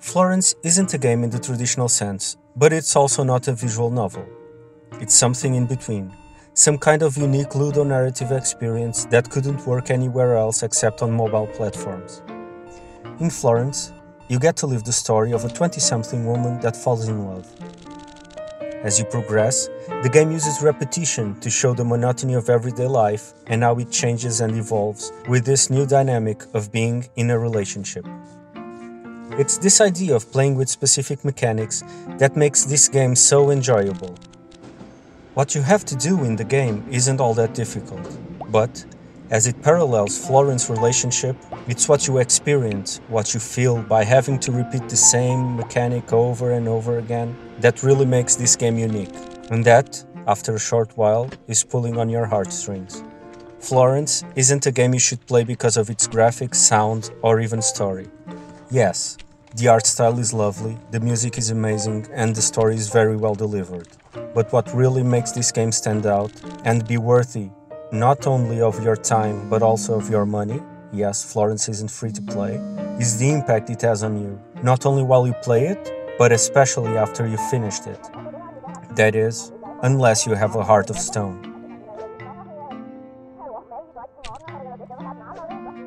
Florence isn't a game in the traditional sense, but it's also not a visual novel. It's something in between, some kind of unique ludonarrative experience that couldn't work anywhere else except on mobile platforms. In Florence, you get to live the story of a 20-something woman that falls in love. As you progress, the game uses repetition to show the monotony of everyday life and how it changes and evolves with this new dynamic of being in a relationship. It's this idea of playing with specific mechanics that makes this game so enjoyable. What you have to do in the game isn't all that difficult, but as it parallels Florence's relationship, it's what you experience, what you feel by having to repeat the same mechanic over and over again that really makes this game unique, and that, after a short while, is pulling on your heartstrings. Florence isn't a game you should play because of its graphics, sound, or even story. Yes, the art style is lovely, the music is amazing, and the story is very well delivered. But what really makes this game stand out and be worthy not only of your time but also of your money, yes, Florence isn't free to play, is the impact it has on you, not only while you play it, but especially after you've finished it. That is, unless you have a heart of stone.